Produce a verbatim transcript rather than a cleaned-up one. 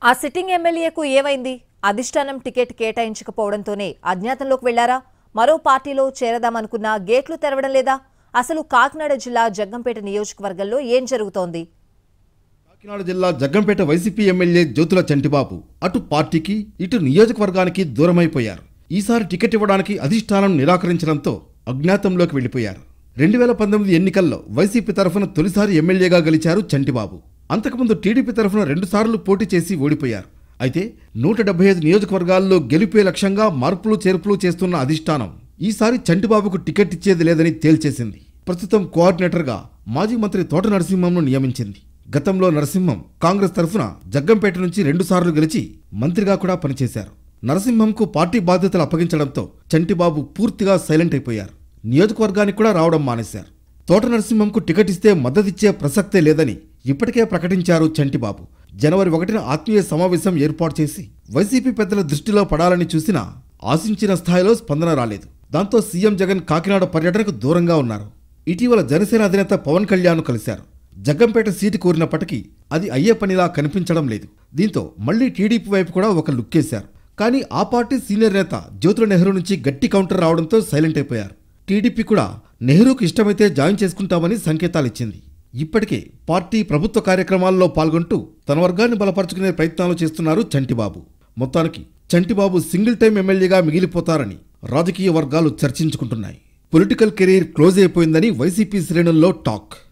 ఆ సిట్టింగ్ ఎమ్మెల్యేకు ఏమైంది? అధిష్టానం టికెట్ కేటాయించకపోవడంతోనే అజ్ఞాతంలోకి వెళ్లారా? మరో పార్టీలో చేరదామనుకున్నా గేట్లు తెరవడం లేదా? అసలు కాకినాడ జిల్లా జగ్గంపేట నియోజకవర్గంలో ఏం జరుగుతోంది? కాకినాడ జిల్లా జగ్గంపేట వైసీపీ ఎమ్మెల్యే జ్యోతుల చంటిబాబు అటు పార్టీకి ఇటు నియోజకవర్గానికి దూరమైపోయారు. ఈసారి టికెట్ ఇవ్వడానికి అధిష్టానం నిరాకరించడంతో అజ్ఞాతంలోకి వెళ్లిపోయారు. రెండు వేల పంతొమ్మిది ఎన్నికల్లో వైసీపీ తరఫున తొలిసారి ఎమ్మెల్యేగా గెలిచారు చంటిబాబు. అంతకుముందు టీడీపీ తరఫున రెండుసార్లు పోటీ చేసి ఓడిపోయారు. అయితే నూట డెబ్బై ఐదు నియోజకవర్గాల్లో గెలిపే లక్ష్యంగా మార్పులు చేర్పులు చేస్తున్న అధిష్టానం ఈసారి చంటిబాబుకు టికెట్ ఇచ్చేది లేదని తేల్చేసింది. ప్రస్తుతం కోఆర్డినేటర్గా మాజీ మంత్రి తోట నరసింహంను నియమించింది. గతంలో నరసింహం కాంగ్రెస్ తరఫున జగ్గంపేట నుంచి రెండుసార్లు గెలిచి మంత్రిగా కూడా పనిచేశారు. నరసింహంకు పార్టీ బాధ్యతలు అప్పగించడంతో చంటిబాబు పూర్తిగా సైలెంట్ అయిపోయారు. నియోజకవర్గానికి కూడా రావడం మానేశారు. తోట నరసింహంకు టికెట్ ఇస్తే మద్దతిచ్చే ప్రసక్తే లేదని ఇప్పటికే ప్రకటించారు చంటిబాబు. జనవరి ఒకటిన ఆత్మీయ సమావేశం ఏర్పాటు చేసి వైసీపీ పెద్దల దృష్టిలో పడాలని చూసినా ఆశించిన స్థాయిలో స్పందన రాలేదు. దాంతో సీఎం జగన్ కాకినాడ పర్యటనకు దూరంగా ఉన్నారు. ఇటీవల జనసేన అధినేత పవన్ కళ్యాణ్ కలిశారు. జగ్గంపేట సీటు కోరినప్పటికీ అది అయ్యే పనిలా కనిపించడం లేదు. దీంతో మళ్లీ టీడీపీ వైపు కూడా ఒక లుక్కేశారు. కానీ ఆ పార్టీ సీనియర్ నేత జ్యోతుల నెహ్రూ నుంచి గట్టి కౌంటర్ రావడంతో సైలెంట్ అయిపోయారు. టీడీపీ కూడా నెహ్రూకు ఇష్టమైతే జాయిన్ చేసుకుంటామని సంకేతాలిచ్చింది. ఇప్పటికే పార్టీ ప్రభుత్వ కార్యక్రమాల్లో పాల్గొంటూ తన వర్గాన్ని బలపరుచుకునే ప్రయత్నాలు చేస్తున్నారు చంటిబాబు. మొత్తానికి చంటిబాబు సింగిల్ టైం ఎమ్మెల్యేగా మిగిలిపోతారని రాజకీయ వర్గాలు చర్చించుకుంటున్నాయి. పొలిటికల్ కెరీర్ క్లోజ్ అయిపోయిందని వైసీపీ శ్రేణుల్లో టాక్.